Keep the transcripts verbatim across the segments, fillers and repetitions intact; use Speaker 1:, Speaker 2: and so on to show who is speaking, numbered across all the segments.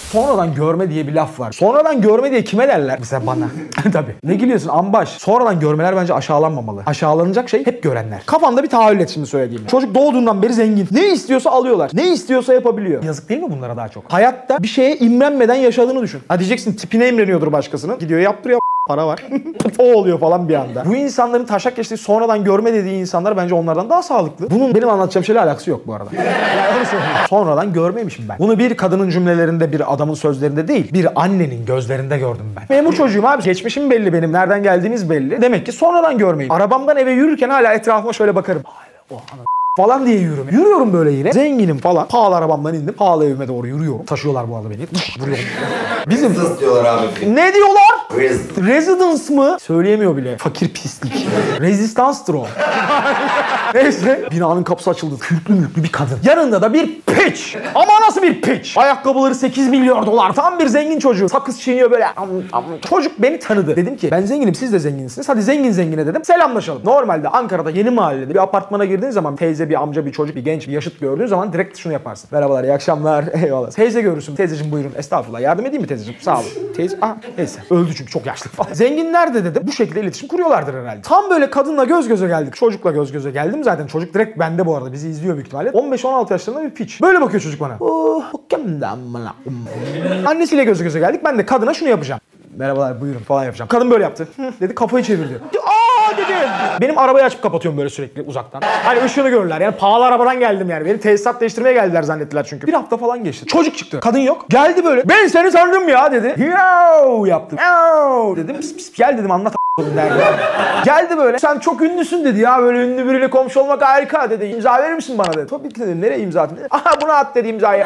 Speaker 1: Sonradan görme diye bir laf var. Sonradan görme diye kime derler? Mesela bana. Tabii. Ne gülüyorsun ambaş? Sonradan görmeler bence aşağılanmamalı. Aşağılanacak şey hep görenler. Kafanda bir tahayyül et şimdi söylediğim. Çocuk doğduğundan beri zengin. Ne istiyorsa alıyorlar. Ne istiyorsa yapabiliyor. Yazık değil mi bunlara daha çok? Hayatta bir şeye imrenmeden yaşadığını düşün. Ha diyeceksin tipine imreniyordur başkasının. Gidiyor yaptırıyor. Para var. O oluyor falan bir anda. Bu insanların taşak geçtiği sonradan görme dediği insanlar bence onlardan daha sağlıklı. Bunun benim anlatacağım şeyle alakası yok bu arada. Yani sonradan görmeymişim ben. Bunu bir kadının cümlelerinde, bir adamın sözlerinde değil, bir annenin gözlerinde gördüm ben. Memur çocuğum abi. Geçmişim belli benim. Nereden geldiğimiz belli. Demek ki sonradan görmeyim. Arabamdan eve yürürken hala etrafıma şöyle bakarım. Hala o ana falan diye yürüyorum. Yürüyorum böyle yine. Zenginim falan. Pahalı arabamdan indim. Pahalı evime doğru yürüyorum. Taşıyorlar bu arada beni. Vuruyorum. Bizim...
Speaker 2: Residence diyorlar abi.
Speaker 1: Ne diyorlar?
Speaker 2: Residence.
Speaker 1: Residence mı? Söyleyemiyor bile. Fakir pislik. Rezistanstır o. Neyse. Binanın kapısı açıldı. Kürklü mürklü bir kadın. Yanında da bir piç. Ama nasıl bir piç? Ayakkabıları sekiz milyar dolar. Tam bir zengin çocuğu. Sakız çiğniyor böyle. Am, am. Çocuk beni tanıdı. Dedim ki ben zenginim, siz de zenginsiniz. Hadi zengin zengine dedim. Selamlaşalım. Normalde Ankara'da yeni mahallede bir apartmana girdiğin zaman teyze, bir amca, bir çocuk, bir genç, bir yaşıt gördüğün zaman direkt şunu yaparsın. Merhabalar, iyi akşamlar. Eyvallah. Teyze görürsün. Teyzeciğim buyurun. Estağfurullah. Yardım edeyim mi teyzeciğim? Sağ olun. Teyze, aha neyse. Öldü çünkü çok yaşlı falan. Zenginler de dedim bu şekilde iletişim kuruyorlardır herhalde. Tam böyle kadınla göz göze geldik. Çocukla göz göze geldim zaten. Çocuk direkt bende bu arada. Bizi izliyor büyük ihtimalle. on beş on altı yaşlarında bir piç. Böyle bakıyor çocuk bana. Oh, annesiyle göz göze geldik. Ben de kadına şunu yapacağım. Merhabalar buyurun falan yapacağım. Kadın böyle yaptı. Hı, dedi kafayı çevirdi. Aa dedi. Benim arabayı açıp kapatıyorum böyle sürekli uzaktan. Hani ışığını görürler. Yani pahalı arabadan geldim yani. Beni tesisat değiştirmeye geldiler zannettiler çünkü. Bir hafta falan geçti. Çocuk çıktı. Kadın yok. Geldi böyle. Ben seni sandım ya dedi. Yav yaptım. Yav dedim. Pis pis gel dedim anlat derdi. Geldi böyle. Sen çok ünlüsün dedi ya. Böyle ünlü biriyle komşu olmak harika dedi. İmza verir misin bana dedi. Tabii ki dedim. Nereye imza atayım dedi. Aha bunu at dedi imzayı.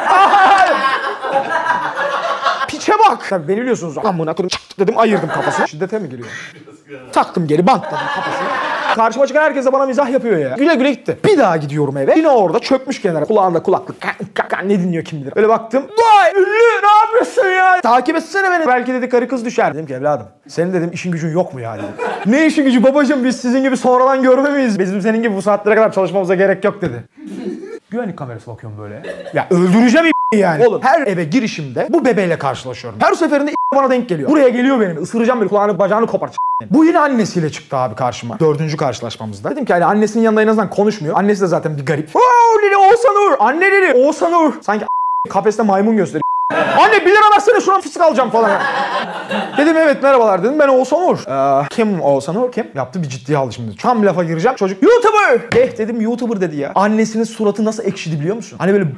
Speaker 1: Piçe bak. Tabii beni biliyorsunuz. Amına koydum dedim ayırdım kafasını. Şiddete mi giriyor? Taktım geri bantladım kafasını. Karşıma çıkan herkes de bana mizah yapıyor ya. Güle güle gitti. Bir daha gidiyorum eve. Yine orada çökmüş kenara. Kulağında kulaklık. Ne dinliyor kim bilir. Öyle baktım. Vay ünlü ne yapıyorsun ya? Takip etsene beni. Belki dedi karı kız düşer. Dedim ki evladım senin dedim işin gücün yok mu ya dedim. Ne işin gücü babacığım biz sizin gibi sonradan görme miyiz? Bizim senin gibi bu saatlere kadar çalışmamıza gerek yok dedi. Güvenlik kamerası bakıyorum böyle. Ya öldüreceğim yani. Oğlum her eve girişimde bu bebeğle karşılaşıyorum. Her seferinde bana denk geliyor. Buraya geliyor benim. Isıracağım böyle kulağını bacağını kopartacağım. Bu yine annesiyle çıktı abi karşıma. Dördüncü karşılaşmamızda. Dedim ki hani annesinin yanında en azından konuşmuyor. Annesi de zaten bir garip. Ooo Lili Oğuzhan Uğur. Anne Lili Oğuzhan Uğur. Sanki kafeste maymun gösteriyor. Anne bir lira versene şuradan fıstık alacağım falan. Dedim evet merhabalar dedim ben Oğuzhan Uğur. Ee, kim Oğuzhan Uğur kim? Yaptı bir ciddiye aldı şimdi. Tam lafa gireceğim. Çocuk YouTuber. Eh dedim YouTuber dedi ya. Annesinin suratı nasıl ekşidi biliyor musun? Hani böyle...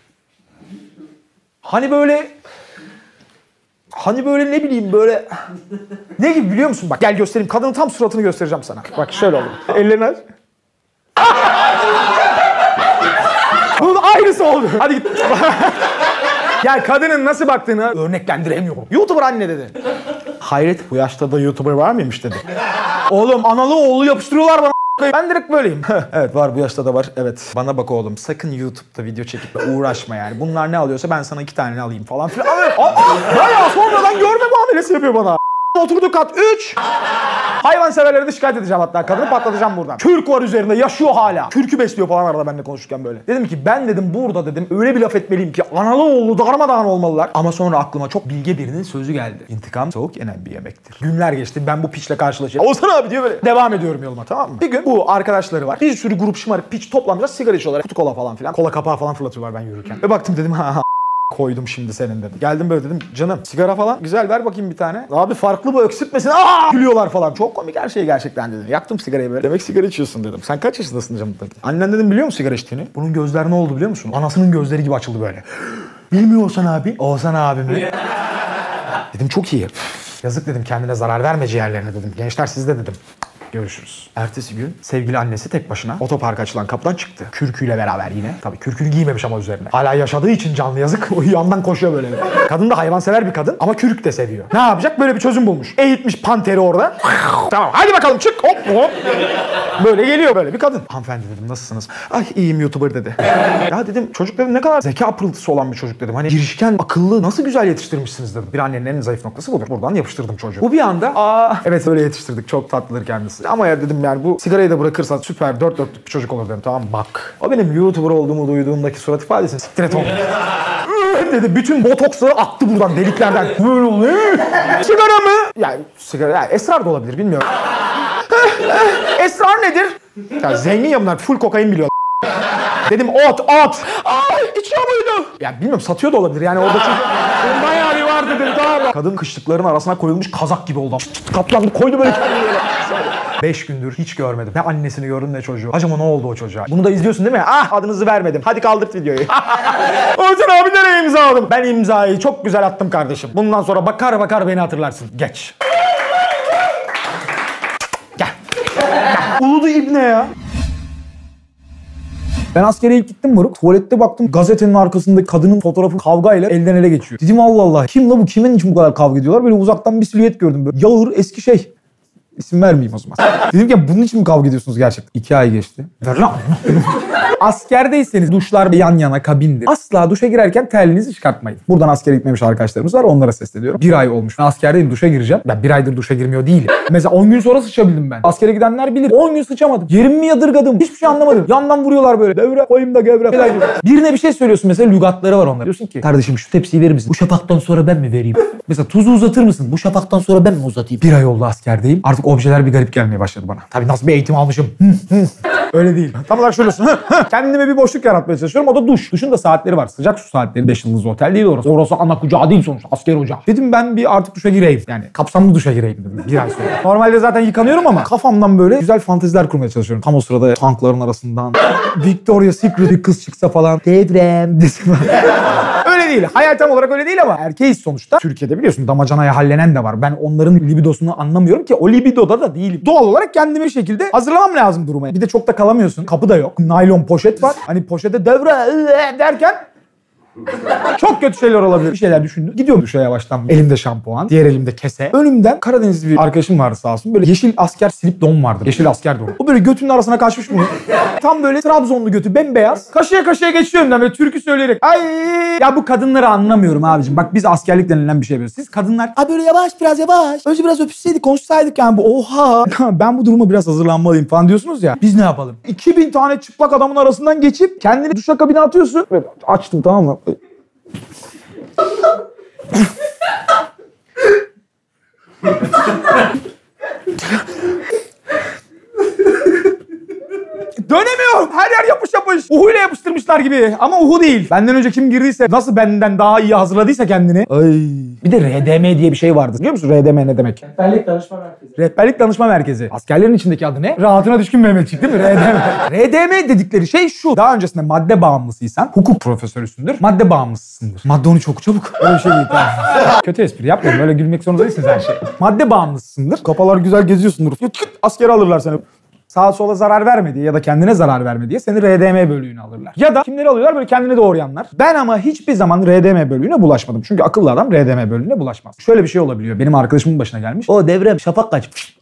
Speaker 1: Hani böyle... Hani böyle ne bileyim böyle... Ne gibi biliyor musun? Bak gel göstereyim. Kadının tam suratını göstereceğim sana. Bak şöyle oldu. Ellerini aç. Bunun aynısı oldu. Hadi git. Yani kadının nasıl baktığını örneklendiremiyorum. YouTuber anne dedi. Hayret bu yaşta da YouTuber var mıymış dedi. Oğlum analı oğlu yapıştırıyorlar bana. Ben direkt böyleyim. Evet var bu yaşta da var. Evet. Bana bak oğlum sakın YouTube'da video çekip uğraşma yani. Bunlar ne alıyorsa ben sana iki tane alayım falan filan. Bayağı sonradan görme muamelesi yapıyor bana. Oturduk kat üç. Hayvanseverleri de şikayet edeceğim hatta. Kadını patlatacağım buradan. Kürk var üzerinde yaşıyor hala. Kürkü besliyor falan arada benimle konuşurken böyle. Dedim ki ben dedim burada dedim öyle bir laf etmeliyim ki analı oğlu darmadağın olmalılar. Ama sonra aklıma çok bilge birinin sözü geldi. İntikam soğuk yenen bir yemektir. Günler geçti ben bu piçle karşılaşıyorum. Oğuzhan abi diyor böyle. Devam ediyorum yoluma tamam mı? Bir gün bu arkadaşları var. Bir sürü grup şımarık piç toplanmışlar sigara içiyorlar. Kutu kola falan filan. Kola kapağı falan fırlatıyorlar ben yürürken. Ve baktım dedim ha ha. Koydum şimdi senin dedim. Geldim böyle dedim canım sigara falan güzel ver bakayım bir tane. Abi farklı bu öksürtmesin. Aa! Gülüyorlar falan. Çok komik her şey gerçekten dedim. Yaktım sigarayı böyle. Demek sigara içiyorsun dedim. Sen kaç yaşındasın canım dedi. Annen dedim biliyor musun sigara içtiğini? Bunun gözleri ne oldu biliyor musun? Anasının gözleri gibi açıldı böyle. Bilmiyor Oğuzhan abi. Oğuzhan abi mi? Dedim çok iyi. Yazık dedim kendine zarar verme ciğerlerine dedim. Gençler sizde dedim. Görüşürüz. Ertesi gün sevgili annesi tek başına otoparka açılan kapıdan çıktı. Kürküyle beraber yine. Tabii kürkünü giymemiş ama üzerine. Hala yaşadığı için canlı yazık. O yandan koşuyor böyle. Kadın da hayvansever bir kadın ama kürk de seviyor. Ne yapacak? Böyle bir çözüm bulmuş. Eğitmiş panteri orada. Tamam hadi bakalım çık hop hop. Böyle geliyor böyle bir kadın. Hanımefendi dedim nasılsınız? Ay iyiyim YouTuber dedi. Ya dedim çocuk dedim ne kadar zeka pırıltısı olan bir çocuk dedim. Hani girişken, akıllı nasıl güzel yetiştirmişsiniz dedim. Bir annenin en zayıf noktası budur. Buradan yapıştırdım çocuğu. Bu bir anda aa evet öyle yetiştirdik. Çok tatlıdır kendisi. Ama ya dedim yani bu sigarayı da bırakırsan süper dört dörtlük bir çocuk olur dedim tamam bak. O benim YouTuber olduğumu duyduğumdaki surat ifadesini siktir et onu. dedi bütün botoksları attı buradan deliklerden. Böyle oluyor. Sigara mı? Yani sigara, yani esrar da olabilir bilmiyorum. Esrar nedir? Ya zengin ya bunlar full kokain biliyor. Dedim ot ot. Ay içiyor muydu? Ya bilmiyorum satıyor da olabilir yani orada çünkü. Bayağı bir var dedim tamam. Kadın kışlıkların arasına koyulmuş kazak gibi oldu. Çıt çıt kaplandı koydu böyle kendini böyle. Beş gündür hiç görmedim. Ne annesini gördüm ne çocuğu. Acaba ne oldu o çocuğa? Bunu da izliyorsun değil mi? Ah adınızı vermedim. Hadi kaldırt videoyu. Orçun abi nereye imza aldım? Ben imzayı çok güzel attım kardeşim. Bundan sonra bakar bakar beni hatırlarsın. Geç. Gel. Uludu ibne ya. Ben askere ilk gittim moruk. Tuvalette baktım gazetenin arkasında kadının fotoğrafı kavgayla elden ele geçiyor. Dedim Allah Allah kim la bu kimin için bu kadar kavga ediyorlar? Böyle uzaktan bir silüet gördüm böyle. Yağır eski şey. İsim vermeyeyim o zaman. Dedim ki bunun için mi kavga ediyorsunuz gerçekten? İki ay geçti. Ver lan. Askerdeyseniz duşlar yan yana kabindir. Asla duşa girerken terliğinizi çıkartmayın. Buradan askere gitmemiş arkadaşlarımız var onlara sesleniyorum. Bir ay olmuş. Ben askerdeyim duşa gireceğim. Ben bir aydır duşa girmiyor değilim. Mesela on gün sonra sıçabildim ben. Askere gidenler bilir. on gün sıçamadım. Yerimi yadırgadım. Hiçbir şey anlamadım. Yandan vuruyorlar böyle. Devre koyayım da gevre. Birine bir şey söylüyorsun mesela lügatları var onlar. Diyorsun ki kardeşim şu tepsiyi verir misin? Bu şafaktan sonra ben mi vereyim? Mesela tuzu uzatır mısın? Bu şafaktan sonra ben mi uzatayım? Bir ay oldu askerdeyim. Artık objeler bir garip gelmeye başladı bana. Tabii nasıl bir eğitim almışım. Öyle değil. Tam olarak şöylesin. Kendime bir boşluk yaratmaya çalışıyorum. O da duş. Duşun da saatleri var. Sıcak su saatleri. Beş yıldızlı otel değil orası. Orası ana kucağı değil sonuçta. Asker ocağı. Dedim ben bir artık duşa gireyim. Yani kapsamlı duşa gireyim dedim. Bir ay sonra. Normalde zaten yıkanıyorum ama kafamdan böyle güzel fanteziler kurmaya çalışıyorum. Tam o sırada tankların arasından Victoria's Secret bir kız çıksa falan. Devrem desin. Öyle değil. Hayal tam olarak öyle değil ama erkeğiz sonuçta. Türkiye'de biliyorsun damacanaya hallenen de var. Ben onların libidosunu anlamıyorum ki o libidoda da değilim. Doğal olarak kendimi bir şekilde hazırlamam lazım duruma. Bir de çok da kalamıyorsun. Kapı da yok. Naylon poşet var. Hani poşete devre derken çok kötü şeyler olabilir. Bir şeyler düşündüm. Gidiyorum duşa yavaştan. Elimde şampuan, diğer elimde kese. Önümden Karadenizli bir arkadaşım vardı sağ olsun. Böyle yeşil asker slip don vardı. Yeşil asker donu. O böyle götünün arasına kaçmış mı? Tam böyle Trabzonlu götü bembeyaz. Kaşıya kaşıya geçiyor önümden böyle türkü söyleyerek. Ay ya bu kadınları anlamıyorum abicim. Bak biz askerlik denilen bir şey yapıyoruz. Siz kadınlar abi böyle yavaş biraz yavaş. Önce biraz öpüşseydik konuşsaydık yani bu oha. Ben bu duruma biraz hazırlanmalıyım falan diyorsunuz ya. Biz ne yapalım? iki bin tane çıplak adamın arasından geçip kendini duşakabine atıyorsun. Böyle açtım tamam mı? Dönemiyorum. Her yer yapış yapış. Uhu'yla yapıştırmışlar gibi. Ama Uhu değil. Benden önce kim girdiyse, nasıl benden daha iyi hazırladıysa kendini. Ay. Bir de R D M diye bir şey vardı. Biliyor musun R D M ne demek?
Speaker 2: Rehberlik Danışma Merkezi.
Speaker 1: Rehberlik Danışma Merkezi. Askerlerin içindeki adı ne? Rahatına düşkün Mehmetçik değil mi? R D M. R D M dedikleri şey şu. Daha öncesinde madde bağımlısıysan, hukuk profesörüsündür. Madde bağımlısısındır. Madde onu çok çabuk. Öyle bir şey değil. Tamam. Kötü espri yapmayın. Böyle gülmek zorunda değilsiniz her şey. Madde bağımlısısındır. Kafalar güzel geziyorsundur. Çıkıt askere alırlar seni. Sağa sola zarar verme diye ya da kendine zarar verme diye seni R D M bölüğüne alırlar. Ya da kimleri alıyorlar? Böyle kendini doğrayanlar. Ben ama hiçbir zaman R D M bölüğüne bulaşmadım. Çünkü akıllı adam R D M bölüğüne bulaşmaz. Şöyle bir şey olabiliyor. Benim arkadaşımın başına gelmiş. O devrem şafak kaç.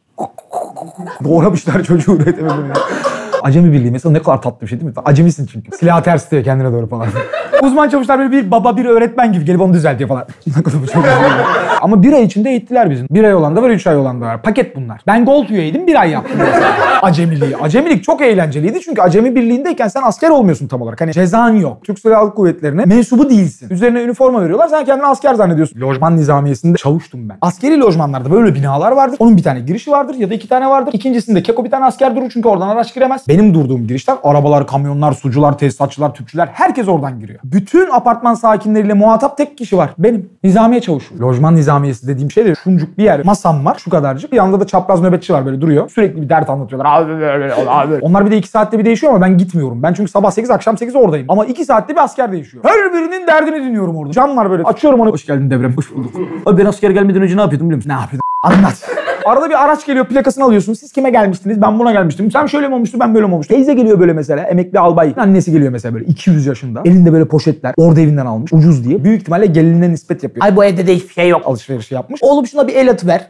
Speaker 1: Doğramışlar çocuğu R D M bölüğüne. Acemi birliği mesela ne kadar tatlı bir şey değil mi? Acemisin çünkü. Silah ters diyor kendine doğru falan. Uzman çavuşlar böyle bir baba bir öğretmen gibi gelip onu düzeltiyor falan. Çok ama bir ay içinde eğittiler bizim. Bir ay olan da var, üç ay olan da var. Paket bunlar. Ben Gold üyeydim, bir ay yaptım. Acemiliği. Acemilik çok eğlenceliydi çünkü acemi birliğindeyken sen asker olmuyorsun tam olarak. Hani cezan yok. Türk Silahlı Kuvvetleri'ne mensubu değilsin. Üzerine üniforma veriyorlar, sen kendini asker zannediyorsun. Lojman nizamiyesinde çavuştum ben. Askeri lojmanlarda böyle binalar vardır. Onun bir tane girişi vardır ya da iki tane vardır. İkincisinde keko bir tane asker durur çünkü oradan araç giremez. Benim durduğum girişten arabalar, kamyonlar, sucular, tesisatçılar, tüpçüler herkes oradan giriyor. Bütün apartman sakinleriyle muhatap tek kişi var. Benim. Nizamiye çavuşum. Lojman nizamiyesi dediğim şey de şuncuk bir yer. Masam var şu kadarcık. Bir yanında da çapraz nöbetçi var böyle duruyor. Sürekli bir dert anlatıyorlar. Abi böyle abi böyle. Onlar bir de iki saatte bir değişiyor ama ben gitmiyorum. Ben çünkü sabah sekiz akşam sekiz oradayım. Ama iki saatte bir asker değişiyor. Her birinin derdini dinliyorum orada. Cam var böyle. Açıyorum onu. Hoş geldin devrem. Hoş bulduk. Abi ben askere gelmeden önce ne yapıyordum biliyor musun? Ne yapıyordum? Anlat. Arada bir araç geliyor, plakasını alıyorsun. Siz kime gelmiştiniz? Ben buna gelmiştim. Sen şöyle mi olmuştu, ben böyle mi olmuştu? Teyze geliyor böyle mesela. Emekli albay. Annesi geliyor mesela böyle iki yüz yaşında. Elinde böyle poşetler. Orada evinden almış. Ucuz diye. Büyük ihtimalle gelinine nispet yapıyor. Ay bu evde de hiçbir şey yok. Alışverişi yapmış. Oğlum şuna bir el atıver.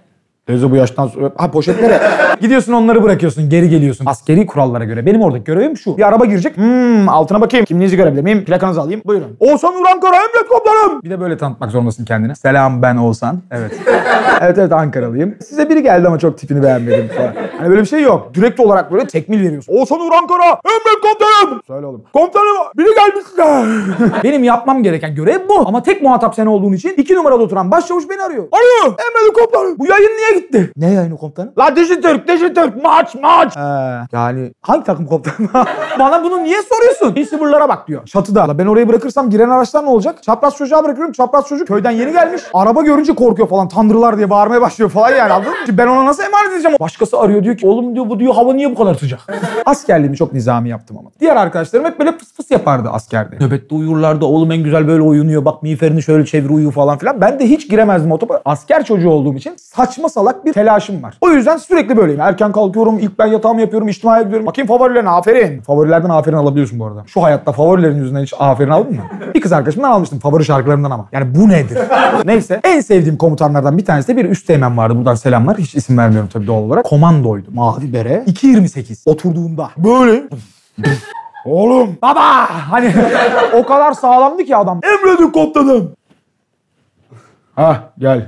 Speaker 1: Teyze bu yaştan sonra... Ha poşetlere. Gidiyorsun onları bırakıyorsun, geri geliyorsun. Askeri kurallara göre. Benim oradaki görevim şu. Bir araba girecek. Hmm, altına bakayım. Kimliğinizi görebilir miyim? Plakanızı alayım. Buyurun. Oğuzhan Urankara, emret komutanım. Bir de böyle tanıtmak zorundasın kendine. Selam, ben Oğuzhan. Evet. evet evet Ankaralıyım. Size biri geldi ama çok tipini beğenmedim falan. Hani böyle bir şey yok. Direkt olarak böyle tekmil veriyorsun. Oğuzhan Urankara, emret komutanım. Söyle oğlum. Komutanım, biri gelmiş size. Benim yapmam gereken görev bu. Ama tek muhatap sen olduğun için iki numarada oturan başçavuş beni arıyor. Arıyor. Emredin komutanım. Bu yayın niye gitti? Ne yayını komutanım? La Dijitürk, Dijitürk, maç, maç. He, yani hangi takım komutanım? Bana bunu niye soruyorsun? İsibirlere bak diyor. Çatıda. La ben orayı bırakırsam giren araçlar ne olacak? Çapraz çocuğa bırakıyorum. Çapraz çocuk köyden yeni gelmiş. Araba görünce korkuyor falan. Tanrılar diye bağırmaya başlıyor falan yani, anladın mı? Şimdi ben ona nasıl emanet edeceğim? Başkası arıyor, diyor ki oğlum diyor bu diyor hava niye bu kadar sıcak? Askerliğimi çok nizami yaptım ama. Diğer arkadaşlarım hep böyle pıs pıs yapardı askerde. Nöbette uyurlardı. Oğlum en güzel böyle uyunuyor. Bak miğferini şöyle çevir uyu falan filan. Ben de hiç giremezdim o topa. Asker çocuğu olduğum için saçma salak bir telaşım var. O yüzden sürekli böyleyim. Erken kalkıyorum. İlk ben yatağımı yapıyorum. İçtimaya gidiyorum. Bakayım favorilerine aferin. Favorilerden aferin alabiliyorsun bu arada. Şu hayatta favorilerin yüzünden hiç aferin aldın mı? Bir kız arkadaşımdan almıştım. Favori şarkılarından ama. Yani bu nedir? Neyse. En sevdiğim komutanlardan bir tanesi de bir üsteğmen vardı. Buradan selamlar. Hiç isim vermiyorum tabii doğal olarak. Komandoydu. Mavi bere. iki yirmi sekiz. Oturduğunda. Böyle. Oğlum. Baba. Hani o kadar sağlamdı ki adam. Emredin komutanım. Hah gel.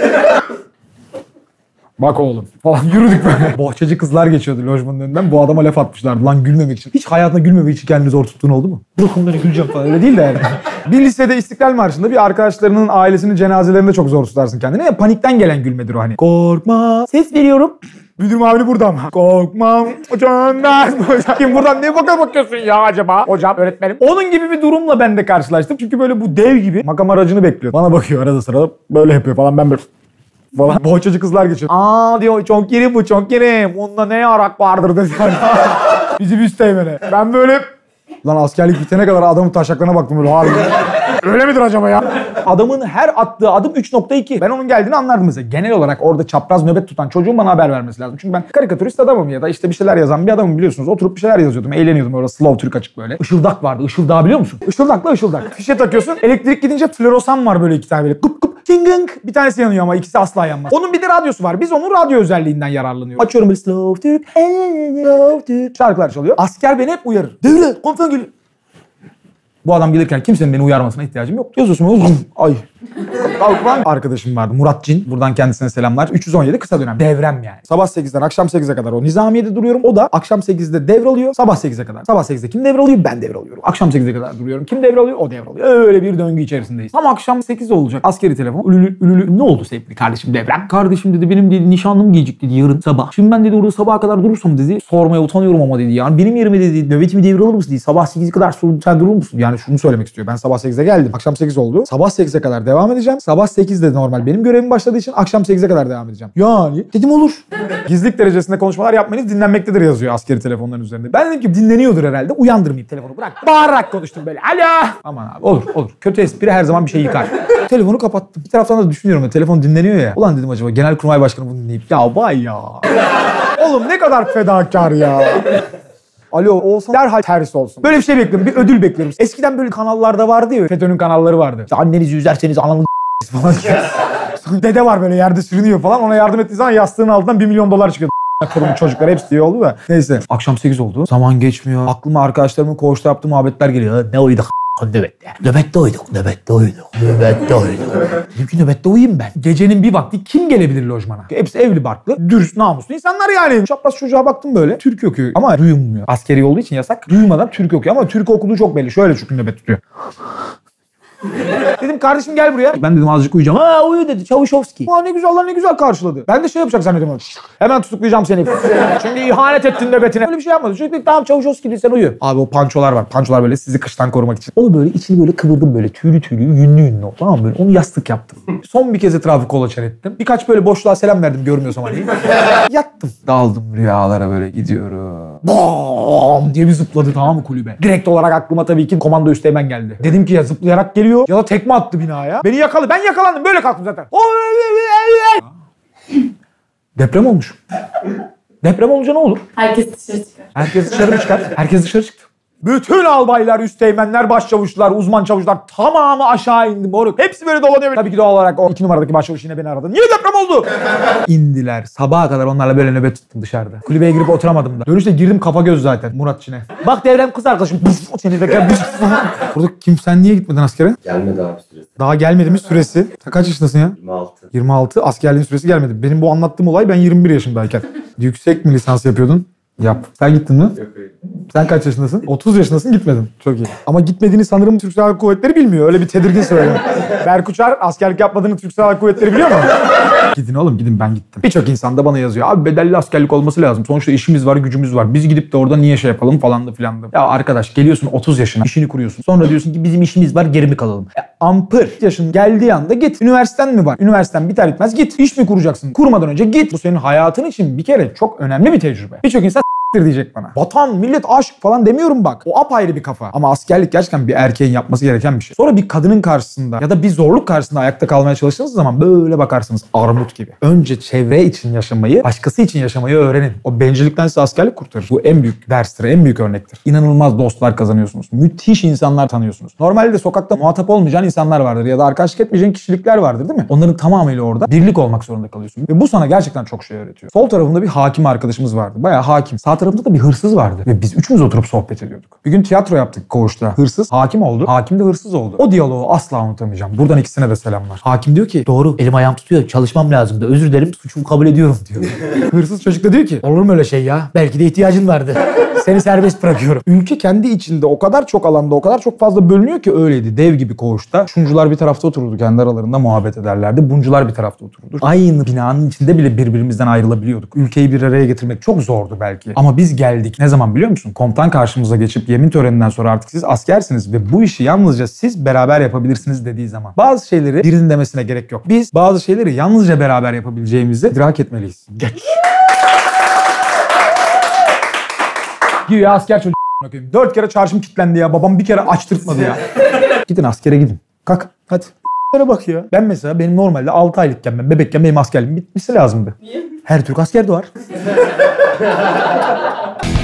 Speaker 1: Bak oğlum falan yürüdük böyle. Bohçacı kızlar geçiyordu lojmanın önünden. Bu adama laf atmışlardı lan gülmemek için. Hiç hayatında gülmemek için kendini zor tuttuğun oldu mu? Bırakın beni güleceğim falan öyle değil de yani. Bir lisede İstiklal Marşı'nda bir arkadaşlarının ailesinin cenazelerinde çok zor tutarsın kendini. Ya panikten gelen gülmedir o hani. Korkma ses veriyorum. Müdür mavini burada ama. Korkmam hocam ben. Kim buradan niye bakar bakıyorsun ya acaba? Hocam öğretmenim. Onun gibi bir durumla ben de karşılaştım. Çünkü böyle bu dev gibi makam aracını bekliyor. Bana bakıyor arada sırada böyle yapıyor falan ben böyle falan. Bohçacı kızlar geçiyor. Aa diyor çok yeri bu çok yeri. Bunda ne yarak vardır dediler. Bizi bir üsteğmene. Ben böyle lan askerlik bitene kadar adamın taşaklarına baktım böyle harbi. Öyle midir acaba ya? Adamın her attığı adım üç nokta iki. Ben onun geldiğini anlardım mesela. Genel olarak orada çapraz nöbet tutan çocuğun bana haber vermesi lazım. Çünkü ben karikatürist adamım ya da işte bir şeyler yazan bir adamım biliyorsunuz. Oturup bir şeyler yazıyordum. Eğleniyordum orada slow Türk açık böyle. Işıldak vardı. Işıldak biliyor musun? Işıldakla ışıldak. Fişe takıyorsun. Elektrik gidince floresan var böyle iki tane böyle. Kıp kıp. Tinging. Bir tanesi yanıyor ama ikisi asla yanmaz. Onun bir de radyosu var. Biz onun radyo özelliğinden yararlanıyoruz. Açıyorum böyle slow Türk. Slow Türk. Şarkılar çalıyor. Asker beni hep uyarır. Devlet komutan geliyor. Bu adam gelirken kimsenin beni uyarmasına ihtiyacım yok. Yazıyorsun. Ay. Kalkman arkadaşım vardı Murat Cin. Buradan kendisine selamlar. üç yüz on yedi kısa dönem. Devrem yani. Sabah sekizden akşam sekize kadar o nizamiyede duruyorum. O da akşam sekizde devralıyor. Sabah sekize kadar. Sabah sekizde kim devralıyor? Ben devralıyorum. Akşam sekize kadar duruyorum. Kim devralıyor? O devralıyor. Öyle bir döngü içerisindeyiz. Tam akşam sekiz olacak. Askeri telefon. Ülülü ülülü. Ne oldu sevgili kardeşim devrem? Kardeşim dedi benim dedi nişanlım gelecek dedi yarın sabah. Şimdi ben dedi orada sabaha kadar durursam dedi sormaya utanıyorum ama dedi yani benim yerime dedi nöbetimi devralır mısın dedi. Sabah sekize kadar sen durur musun? Yani şunu söylemek istiyor. Ben sabah sekizde geldim. Akşam sekiz oldu. Sabah sekize kadar devam edeceğim. Sabah sekizde normal benim görevim başladığı için akşam sekize kadar devam edeceğim. Yani dedim olur. Gizlilik derecesinde konuşmalar yapmayınız dinlenmektedir yazıyor askeri telefonların üzerinde. Ben dedim ki dinleniyordur herhalde. Uyandırmayayım telefonu bırak. Bağırarak konuştum böyle. Alo. Aman abi olur olur. Kötü espri her zaman bir şey yıkar. Telefonu kapattım. Bir taraftan da düşünüyorum ya telefon dinleniyor ya. Ulan dedim acaba Genelkurmay Başkanı bunu dinleyip ya vay ya. Oğlum ne kadar fedakar ya. Alo olsa derhal ters olsun. Böyle bir şey bekliyorum. Bir ödül bekliyorum. Eskiden böyle kanallarda vardı ya. FETÖ'nün kanalları vardı. İşte annenizi üzerseniz ananı falan. Dede var böyle yerde sürünüyor falan. Ona yardım ettiği zaman yastığın altından bir milyon dolar çıkıyor. Kurumun çocuklar hepsi diye oldu da. Neyse. Akşam sekiz oldu. Zaman geçmiyor. Aklıma arkadaşlarımın koğuşta yaptığı muhabbetler geliyor. Ne uyuduk nöbette. Nöbette uyuduk. Nöbette uyuduk. Nöbette uyuduk. Çünkü nöbette uyuyayım ben. Gecenin bir vakti kim gelebilir lojmana? Hepsi evli barklı. Dürüst namuslu insanlar yani. Çapraz çocuğa baktım böyle. Türkü okuyor. Ama duyulmuyor. Askeri olduğu için yasak. Duymadan türkü okuyor. Ama türkü okuduğu çok belli. Şöyle çünkü nöbet tutuyor. Dedim kardeşim gel buraya. Ben dedim azıcık uyuyacağım. Ha uyu dedi Çavuşovski. Aa ne güzel lan ne güzel karşıladı. Ben de şey yapacak zannediyorum. Hemen tutuklayacağım seni. Çünkü ihanet ettin nöbetine. Öyle bir şey yapmadı. Çünkü tamam Çavuşovski dedi sen uyu. Abi o pançolar var. Pançolar böyle sizi kıştan korumak için. Onu böyle içini böyle kıvırdım böyle tüylü tüylü yünlü yünlü o. Tamam böyle onu yastık yaptım. Son bir kez etrafı kolaçan ettim. Birkaç böyle boşluğa selam verdim görmüyorsam hani. Yattım. Daldım rüyalara böyle gidiyorum. Bam diye bir zıpladı tamam mı kulübe. Direkt olarak aklıma tabii ki komando üsteğmen geldi. Dedim ki ya zıplayarak geliyor ya da tekme attı binaya. Beni yakaladı. Ben yakalandım. Böyle kalktım zaten. Deprem olmuş. Deprem olunca ne olur?
Speaker 2: Herkes dışarı çıkar.
Speaker 1: Herkes dışarı mı çıkar? Herkes dışarı çıktı. Bütün albaylar, üsteğmenler, başçavuşlar, uzman çavuşlar tamamı aşağı indi moruk. Hepsi böyle dolanıyor. Tabii ki doğal olarak o iki numaradaki başçavuş yine beni aradı. Niye deprem oldu? İndiler. Sabaha kadar onlarla böyle nöbet tuttum dışarıda. Kulübeye girip oturamadım da. Dönüşte girdim kafa göz zaten Murat Çin'e. Bak devrem kız arkadaşım. Seni bekler. Burada kim sen niye gitmedin askere?
Speaker 2: Gelmedi abi süresi.
Speaker 1: Daha gelmedi mi süresi? Sen kaç yaşındasın ya?
Speaker 2: yirmi altı.
Speaker 1: yirmi altı. Askerliğin süresi gelmedi. Benim bu anlattığım olay ben yirmi bir yaşındayken. Yüksek mi lisans yapıyordun? Yap. Sen gittin mi?
Speaker 2: Yok hayır.
Speaker 1: Sen kaç yaşındasın? otuz yaşındasın, gitmedin. Çok iyi. Ama gitmediğini sanırım Türk Silahlı Kuvvetleri bilmiyor. Öyle bir tedirgin söylüyor. Berk Uçar askerlik yapmadığını Türk Silahlı Kuvvetleri biliyor mu? Gidin oğlum gidin, ben gittim. Birçok insan da bana yazıyor. Abi bedelli askerlik olması lazım. Sonuçta işimiz var, gücümüz var. Biz gidip de orada niye şey yapalım falan da filan da. Ya arkadaş geliyorsun otuz yaşına, işini kuruyorsun. Sonra diyorsun ki bizim işimiz var, geri mi kalalım? Ya, ampır. Yaşın geldiği anda git. Üniversiten mi var? Üniversiten biter bitmez git. İş mi kuracaksın? Kurmadan önce git. Bu senin hayatın için bir kere çok önemli bir tecrübe. Birçok insan diyecek bana. Vatan, millet, aşk falan demiyorum bak. O apayrı bir kafa. Ama askerlik gerçekten bir erkeğin yapması gereken bir şey. Sonra bir kadının karşısında ya da bir zorluk karşısında ayakta kalmaya çalıştığınız zaman böyle bakarsınız armut gibi. Önce çevre için yaşamayı, başkası için yaşamayı öğrenin. O bencillikten size askerlik kurtarır. Bu en büyük derstir, en büyük örnektir. İnanılmaz dostlar kazanıyorsunuz. Müthiş insanlar tanıyorsunuz. Normalde sokakta muhatap olmayacağın insanlar vardır ya da arkadaşlık etmeyeceğin kişilikler vardır değil mi? Onların tamamıyla orada birlik olmak zorunda kalıyorsun. Ve bu sana gerçekten çok şey öğretiyor. Sol tarafında bir hakim arkadaşımız vardı. Bayağı hakim. Sağ tarafında da bir hırsız vardı. Ve biz üçümüz oturup sohbet ediyorduk. Bir gün tiyatro yaptık koğuşta. Hırsız hakim oldu. Hakim de hırsız oldu. O diyaloğu asla unutamayacağım. Buradan ikisine de selamlar. Hakim diyor ki doğru elim ayağım tutuyor. Çalışmam lazımdı. Özür dilerim. Suçumu kabul ediyorum diyor. Hırsız çocuk da diyor ki olur mu öyle şey ya? Belki de ihtiyacın vardı. Seni serbest bırakıyorum. Ülke kendi içinde o kadar çok alanda o kadar çok fazla bölünüyor ki öyleydi. Dev gibi koğuşta. Şuncular bir tarafta otururdu. Kendi aralarında muhabbet ederlerdi. Buncular bir tarafta otururdu. Aynı binanın içinde bile birbirimizden ayrılabiliyorduk. Ülkeyi bir araya getirmek çok zordu belki. Ama biz geldik. Ne zaman biliyor musun? Komutan karşımıza geçip yemin töreninden sonra artık siz askersiniz ve bu işi yalnızca siz beraber yapabilirsiniz dediği zaman. Bazı şeyleri birinin demesine gerek yok. Biz bazı şeyleri yalnızca beraber yapabileceğimizi idrak etmeliyiz. Geç. Güya asker çocuk. Dört kere çarşım kilitlendi ya. Babam bir kere açtırtmadı ya. Gidin askere gidin. Kalk hadi. Bak ya. Ben mesela benim normalde altı aylıkken ben bebekken benim askerliğim bitmesi lazımdı.
Speaker 3: Niye?
Speaker 1: Her Türk askerde var.